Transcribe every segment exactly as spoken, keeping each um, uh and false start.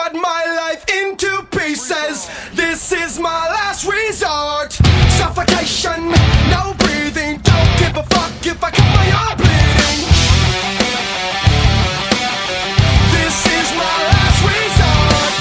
Cut my life into pieces. This is my last resort. Suffocation, no breathing. Don't give a fuck if I cut my arm bleeding. This is my last resort.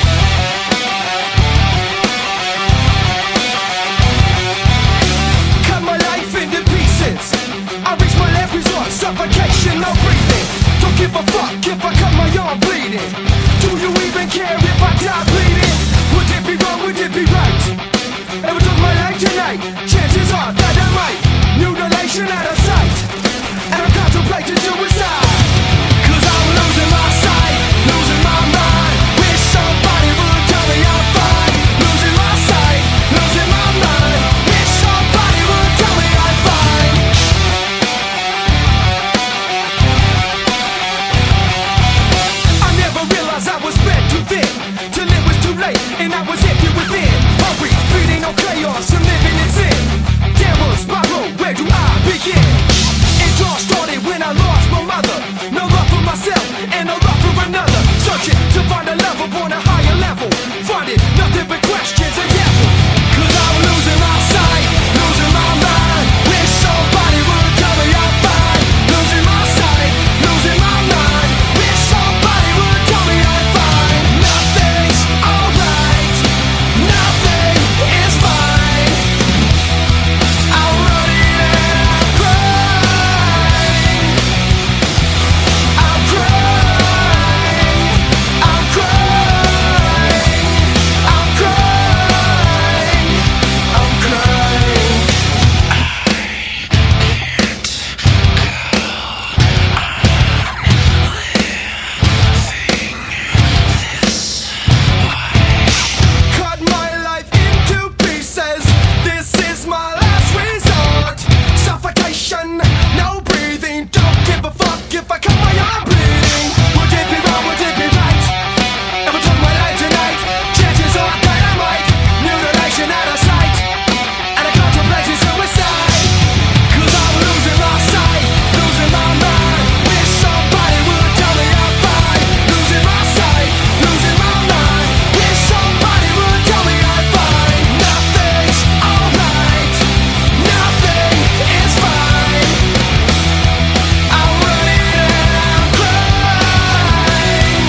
Cut my life into pieces. I reach my last resort. Suffocation, no breathing. Don't give a fuck if I cut my arm bleeding. Do you even care if I die bleeding? Would it be wrong, would it be right? If I took my life tonight, chances are that I might mutilation out of sight. And I'm contemplating suicide. Cause I'm losing my sight, losing my mind. Wish somebody would tell me I'm fine. Losing my sight, losing my mind. Wish somebody would tell me I'm fine. I never realized I was spread too thin, till it was too late and I was empty within. Hurry, feeding on chaos and living in sin. Downward spiral, where do I begin? It all started when I lost my mother. No love for myself and no love for another. Searching to find a love upon a higher level. Finding nothing but questions and devils. Cause I'm losing my sight, losing my mind. Wish somebody would tell me I'm fine. Losing my sight, losing my mind. Wish somebody would tell me I'm fine. Nothing's alright, nothing is fine. I'm running and I'm crying. I'm crying, I'm crying, I'm crying, I'm crying. Cut my life into pieces. This is my last resort. Suffocation, no breathing. Don't give a fuck if I cut my arm bleeding. Would it be wrong, would it be right? If I took my life tonight, chances are that I might mutilation out of sight. And I contemplate suicide. Cause I'm losing my sight, losing my mind. Wish somebody would tell me I'm fine. Losing my sight, losing my mind. Wish somebody would tell me I'm fine. Nothing's alright, nothing is fine. I'm running and I'm crying.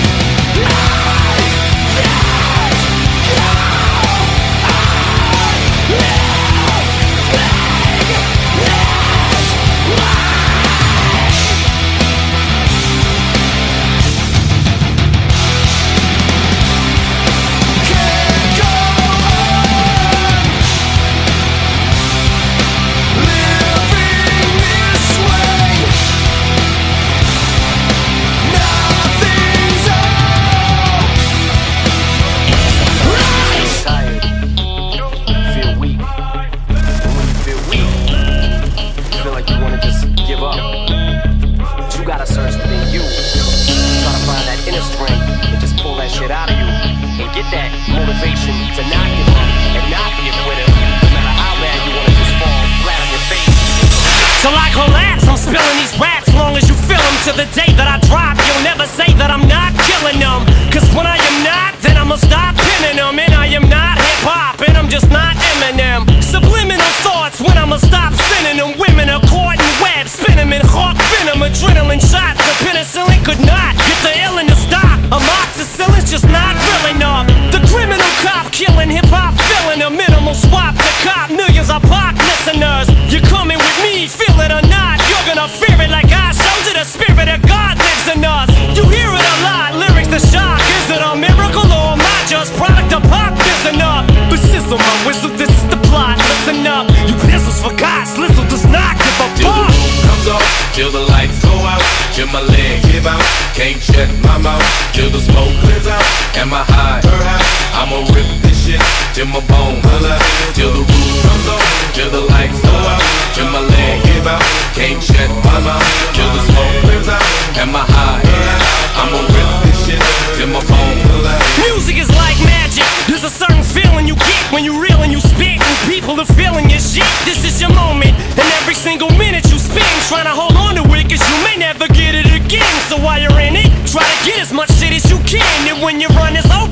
Can't go on living this way. Nothing's alright. Tired, feel weak. And when you feel weak, you feel like you wanna just give up. But you gotta search within you. Try to find that inner strength and just pull that shit out of you. And get that motivation to not give up and not be a quitter. No matter how bad you wanna just fall flat on your face. Till I collapse, I'm spilling these raps. Long as you feel them, to the day that I drop, you'll never say that I'm not killing them. Cause when I am not, then I'ma stop pinning them. And I am not hip-hop, and I'm just not Eminem. Subliminal thoughts when I'ma stop sending them. Women are caught in webs, spin them in hawk venom. Adrenaline shots, the penicillin could not get the illin to stop. Amoxicillin's just not real enough. The criminal cop killing hip-hop, filling a minimal swap to cop. Millions of pop listeners, you're coming with me, feel it or not. You're gonna fear it like I showed you. The spirit of God lives in us. You hear it a lot, lyrics the shock. Is it a miracle or am I just product of pop? Listen up, but sizzle my whistle, this is the plot. Listen up, you pistols forgot, Slizzle does not give a Till the fuck. roof comes off, till the lights go out, till my leg give out, can't shut my mouth, till the smoke clears out, and my high, her high, I'ma rip this shit, till my bone holla, till the roof comes off, till the lights go out, till my leg give out, can't shut my mouth, till the smoke clears out, and my high, her high, I'ma rip this shit, till my bone holla. Music is like magic. There's a certain feeling you get when you reel and you spit, and people are feeling your shit. This is your moment, and every single minute you spend trying to hold on to it, cause you may never get it again. So while you're in it, try to get as much shit as you can. And when your run is over, just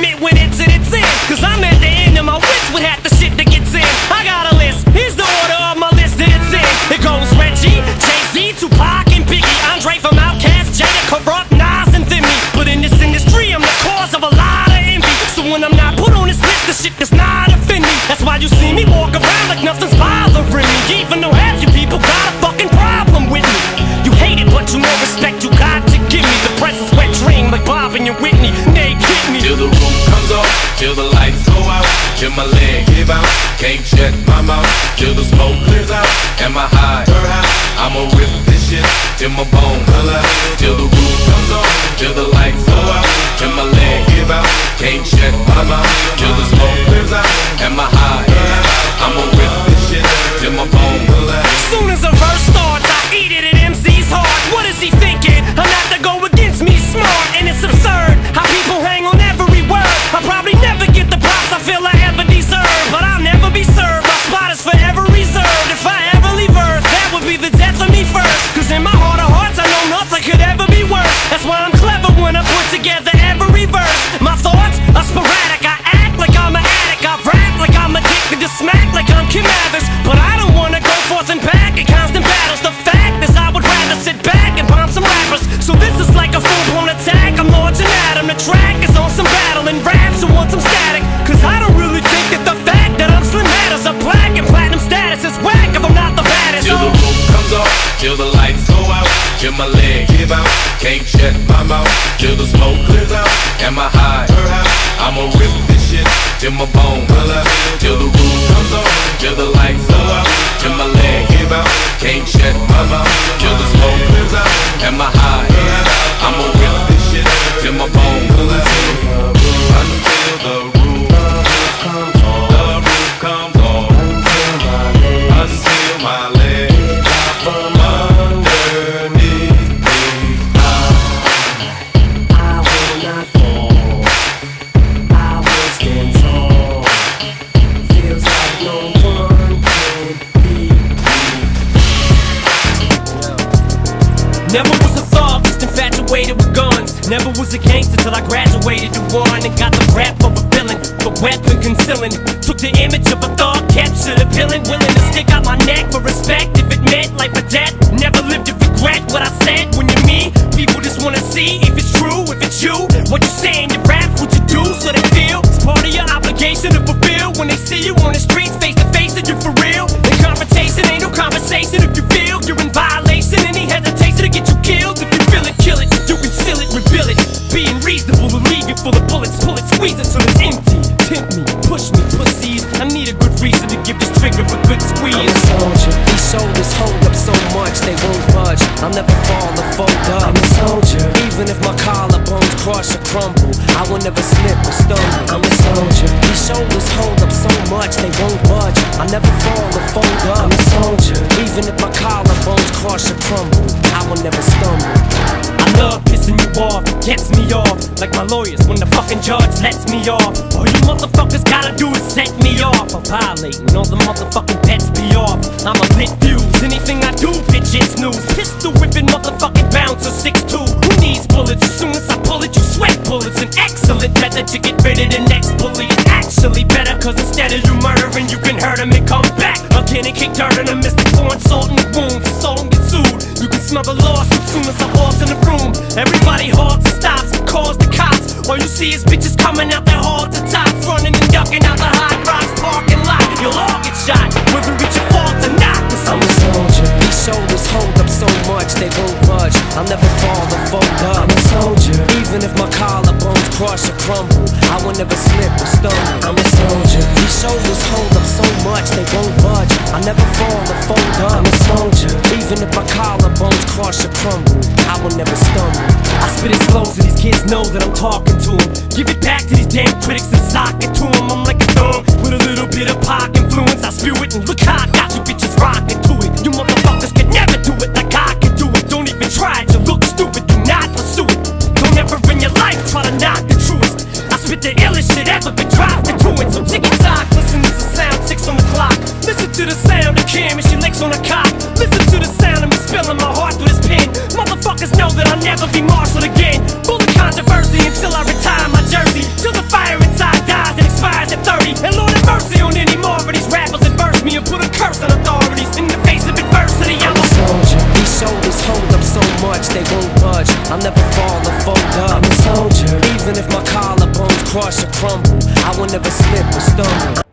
admit when it's in its end, cause I'm at the end of my wits with half the shit that gets in. I got a list, here's the order of my list that it's in. It goes Reggie, Jay-Z, Tupac, and Biggie, Andre from Outkast, Jada, Corrupt, Nas, and Thimmy. But in this industry, I'm the cause of a lot of envy. So when I'm not put on this list, the shit does not offend me. That's why you see me walk around like nothing's bothering me, even though half you people got a fucking problem with me. You hate it, but you know respect you got to give me. The press is wet dream like Bob and your Whitney. They hit me till the roof comes off, till the lights go out, till my leg give out, can't shut my mouth, till the smoke clears out, and my high, her high, I'ma rip this shit till my bone color, till the roof comes off, till the lights go out, till my leg give out, can't shut my mouth, till the smoke clears out, and my high, her high, I'ma rip this shit till my bone color. Soon as a verse starts, I eat it at M C's heart. What is he thinking? I'm not to go against me, smart, and it's absurd how people hang on every word. I'll probably never get the props I feel I ever deserve, but I'll never be served. My spot is forever reserved. If I ever leave Earth, that would be the death of me first. Cause in my heart of hearts, I know nothing could ever be worse. That's why I'm clever when I put together every verse. My thoughts are sporadic. I act like I'm an addict. I rap like I'm addicted to smack like I'm Kim Mathers. But I don't wanna go forth and back in constant battles. The fact is I would rather sit back and bomb some rappers. So this is like a full-blown attack. I'm launching at him. The track is on some battle and raps who want some static. Cause I don't really think that the fact that I'm slim matters. A black and platinum status is whack if I'm not the baddest. Till the roof comes off, till the lights go out, till my leg give out, can't shut my mouth, till the smoke clears out, and my high, her high, I'ma rip this shit till my bone color, till the roof comes off, till the lights go out, till my leg give out, can't shut my mouth, till the smoke clears out, and my high, her high, I'ma rip this shit till my bone color, until the roof comes off, the roof comes off, until my leg from underneath me. I, I will not fall, I will stand tall. Feels like no one can beat me. Never was a thug, just infatuated with guns. Never was a gangster till I graduated to one and got the rap of a villain, the weapon concealing. Took the image of a thug, captured a villain, willing to stick out my neck for respect if it meant life or death. Never lived to regret what I said. When you're me, people just wanna see if it's true, if it's you. What you say in your raps, what you do, so they feel it's part of your obligation to fulfill. When they see you on the streets, face to face, that you for real. The confrontation ain't no conversation. If you feel you're in violation, any hesitation to get you killed. If you feel it, kill it, you conceal it, reveal it. Being reasonable will leave you full of bullets. Pull it, squeeze it till it's empty. Tempt me, push me, pussies. I need a good reason to give this trigger a good squeeze. I'm a soldier. These shoulders hold up so much they won't budge. I'll never fall or fold up. I'm a soldier. Even if my collarbones crush or crumble, I will never slip or stumble. I'm a soldier. These shoulders hold up so much they won't budge. I'll never fall or fold up. I'm a soldier. Even if my collarbones crush or crumble, I will never stumble. I love pissing you off, gets me off like my lawyers when the fucking judge lets me off. All you motherfuckers gotta do is set me off. I'm violating all the motherfucking pets be off. I'm a lit fuse, anything I do, bitch, it's news. Pistol whipping motherfucking bouncer six two. Who needs bullets? As soon as I pull it, you sweat bullets. An excellent method to get rid of the next bully. It's actually better, cause instead of you murdering, you can hurt him and come back again and kick dirt in a mystic pouring salt in the wounds. So don't get sued. You can smell the lawsuit soon as I walk in the room. Everybody halts and stops and calls the cops. All you see is bitches coming out their hall to top, running and ducking out the hot rocks parking lot. You'll all get shot, whether it's your fault or not. Cause I'm I'm a soldier. These shoulders hold up so much they won't budge. I'll never fall or fold up. I'm a soldier. Even if my collarbones crush or crumble, I will never slip or stumble. I'm a soldier. These shoulders hold up so much they won't budge. I'll never fall or fold up. I'm a soldier. Even if my collarbones crush or crumble, I will never stumble. I spit it slow so these kids know that I'm talking to them. Give it back to these damn critics and sock it to them. I'm like a thumb with a little bit of pop influence. I spew it and look how I got you bitches rocking to it. You motherfuckers can never do it like I can do it. Don't even try it, you look stupid, do not pursue it. Don't ever in your life try to knock the truest. I spit the illest shit ever been dropped into it. So tick tock, listen to the sound, ticks on the clock. Listen to the sound of Kim and she licks on the cock. Listen to the sound of me spilling my heart through this pen. Motherfuckers know that I'll never be marshaled again. Full of controversy until I retire my jersey. Till the fire they won't budge. I'll never fall or fold up. I'm a soldier. Even if my collarbones crush or crumble, I will never slip or stumble.